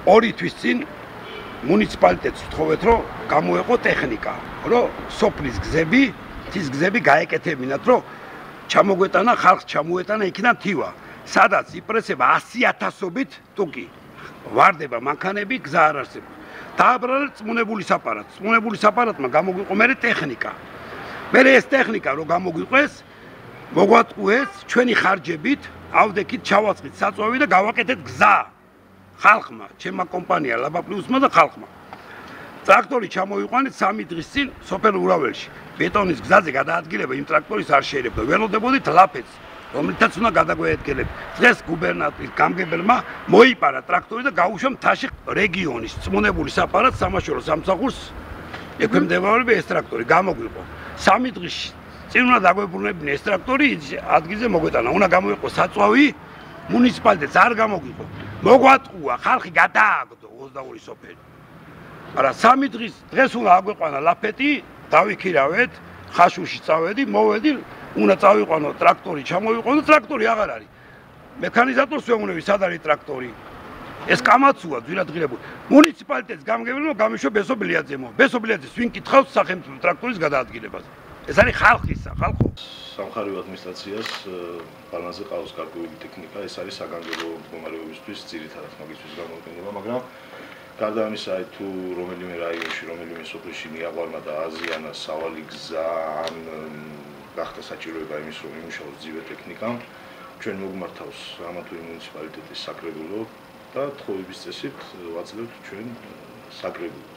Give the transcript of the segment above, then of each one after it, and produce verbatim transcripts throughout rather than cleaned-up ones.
ორი თვის წინ მუნიციპალიტეტს ვთხოვეთ, რომ გამოეყო ტექნიკა, რომ სოფლის გზები, მთის გზები გაეკეთებინათ, რომ ჩამოგვეტანა ხალხს ჩამოეტანა იქიდან თივა, სადაც იპრესება ასი ათასობით ტუკი. ვარდება მანქანები, გზა არ არსებობს. დააბრალეთ წმუნებული საპარატი. წმუნებული საპარატმა გამოგვიყო მერე ტექნიკა. მერე ეს ტექნიკა რომ გამოგვიყვეს, მოგვატყუეს ჩვენი ხარჯებით, ავდექით ჩავაწყით საწვავი და გავაკეთეთ გზა. ხალხმა, ჩემმა კომპანია ლაბა პლუსმა და ხალხმა. ტრაქტორი ჩამოიყვანეთ სამი დღის წინ სოფელ ურაველში. ბეტონის გზაზე გადაადგილება იმ ტრაქტორის არ შეიძლება. ველოდებოდით ლაფეთს, რომელთაც უნდა გადაგვეედგელებ. დღეს გუბერნატორის გამგებელმა მოიპარა ტრაქტორი და გაუშვა მთაში რეგიონის წმუნებული საპარატ სამაშორო სამსახურს ექვემდებარება ეს ტრაქტორი გამოგვიყო. სამი დღის წინ უნდა დაგვებრუნებინა ეს ტრაქტორი ადგილზე მოგვეტანა. უნდა გამოიყო საწვავი, მუნიციპალიტეტს არ გამოგვიყო. მოგვატყუა, ხალხი გადააგდო ოცდაორი სოფელი. არა სამი დღის დღეს უნდა აგვეყვანა ლაფეტი, დავიქირავეთ, ხაშუში წავედი, მოვედი, უნდა წავიყვანო ტრაქტორი, ჩამოვიყვანო ტრაქტორი აღარ არის. მექანიზატორს ვეუბნები, სად არის ტრაქტორი? ეს კამაცუა ძვირადღირებული. მუნიციპალიტეტს გამგებელმა გამიშვა ბესო ბლიაძემო. ბესო ბლიაძეს ვინ კითხავს სახელმწიფო ტრაქტორის გადაადგილებას? ეს არის ხალხისა, ხალხო. სამხარეო ადმინისტრაციას ბალანსზე ყავს გარკვეული ტექნიკა, ეს არის საგანგებო მდგომარეობისთვის ძირითადად მაგისთვის გამოიყენება, მაგრამ გარდა ამისა, თუ რომელიმე რაიონში, რომელიმე სოფელში მიაყვანა და აზიანა სავალი გზა ან გახდა საჭიროება იმის, რომ იმუშაოს ძივე ტექნიკა, ჩვენ მოგმართავს ამა თუ იმ მუნიციპალიტეტის საკრებულო და თხოვების წესით ვაძლევთ ჩვენ საკრებულოს.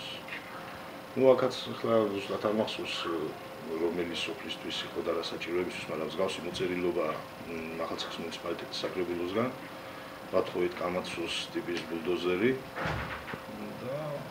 ნუ აქაც ახლა ზუსტად არ მახსოვს რომელი სოფლისთვის იყო და რა საჭიროებისთვის, მაგრამ მსგავსი მოწერილობა ახალციხის მუნიციპალიტეტის საკრებულოსგან ვათხოვით კამაცუს ტიპის ბულდოზერი და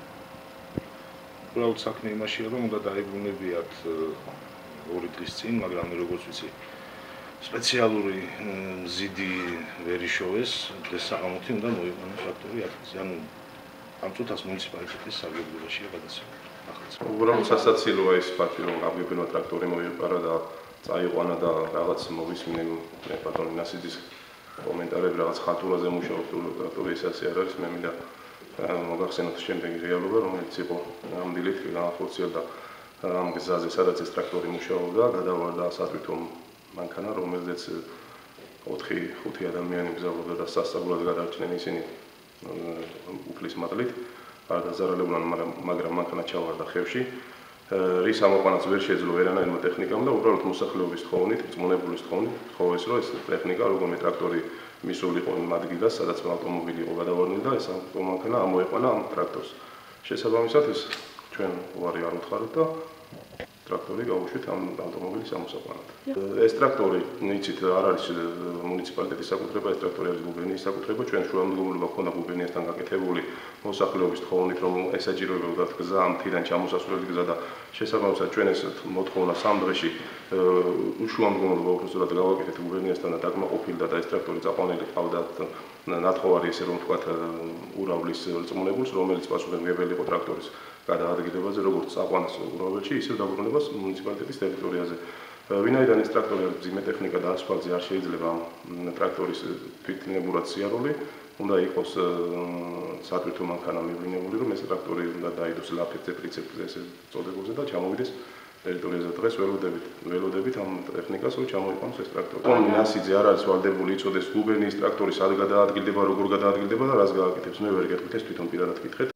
უბრალოდ საქმე იმაშია, რომ უნდა დაებრუნებიათ ორი დღის წინ, მაგრამ მე როგორც ვიცი, სპეციალური მზიდი ვერ იშოვეს, დღეს საღამოთი უნდა მოიყვანოს ტრაქტორი ადგილზე, ანუ ამ წუთას მუნიციპალიტეტის საკრებულოშია გადაცემული. უბრალოდ სასაცილოა ეს ფაქტი, რომ გამგებელმა ტრაქტორი მოიყარა და წაიყვანა და რაღაც მოვისმინე ბატონი ნასიძის კომენტარები რაღაც ხალხურაზე მუშაობს, ტრაქტორი ეს ასე არ არის, მე მინდა მოგახსენოთ შემდეგი რეალობა, რომელიც იყო ნამდვილად განახორციელდა ამ გზაზე, სადაც ეს ტრაქტორი მუშაობდა, გადავარდა სატვირთო მანქანა, რომელზეც ოთხი ხუთი ადამიანი გზავრობდა და სასწაულად გადარჩნენ ისინი უფლის მადლით. არ დაზარალებულან, მაგრამ მანქანა ჩავარდა ხევში. რის ამოყვანაც ვერ შეძლო ვერანაირმა ტექნიკამ და უბრალოდ მოსახლეობის თხოვნით, წმუნებულის თხოვნით, თხოვეს, რომ ეს ტექნიკა როგორმე ტრაქტორი მისულიყო იმ ადგილას, სადაც ავტომობილი იყო გადავარდნილი და ეს მანქანა ამოეყვანა ამ ტრაქტორს. შესაბამისად ეს ჩვენ უარი არ უთხარით და ტრაქტორი გავუშვით ამ ავტომობილის ამოსაყვანად. ეს ტრაქტორი, იცით, არ არის მუნიციპალიტეტის საკუთრება, ეს ტრაქტორი არის გუბერნიის საკუთრება. ჩვენ შუამდგომლობა ჰქონდა გუბერნიასთან გაკეთებული მოსახლეობის თხოვნით, რომ ესაჭიროებოდა გზა ამ მთიდან ჩამოსასვლელი გზა და შესაბამისად ჩვენ ეს მოთხოვნა სამ დღეში შუამდგომლობა უბრალოდ გავაკეთეთ გუბერნიასთან და დაკმაყოფილდა და ეს ტრაქტორი წაყვანილი ყავდათ ნათხოვარი, ესე რომ ვთქვათ, ურავლის წმუნებულს, რომელიც პასუხისმგებელი იყო ტრაქტორის გადაადგილებაზე, როგორც წაყვანას ურაველში, ისე დაბრუნებას მუნიციპალიტეტის ტერიტორიაზე. ვინაიდან ეს ტრაქტორი არის მძიმე ტექნიკა და ასფალტზე არ შეიძლება ტრაქტორის თვითნებურად სიარული, უნდა იყოს სატვირთო მანქანა მივლინებული, რომ ეს ტრაქტორი უნდა დაიდოს ლაფეთზე, პრინციპზე, ესე წოდებულზე და ჩამოვიდეს ტერიტორიაზე. დღეს ველოდებით, ველოდებით ამ ტექნიკას, რომ ჩამოიყვანოს ეს ტრაქტორი. ნასიძე არ არის ვალდებული იწოდეს გუბერნიის ტრაქტორი, სად გადაადგილდება, როგორ გადაადგილდება და რას გააკეთებს. მე ვერ გეტყვით, ეს თვითონ პირადად კითხეთ.